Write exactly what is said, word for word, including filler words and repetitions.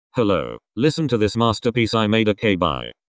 Hello, listen to this masterpiece I made. Okay, bye.